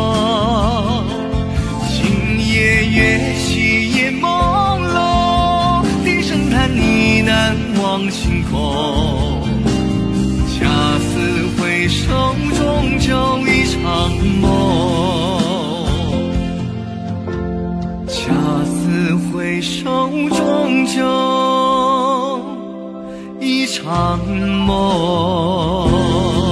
今夜月稀夜朦胧，低声叹呢喃望星空。恰似回首终究一场梦，恰似回首终究一场梦。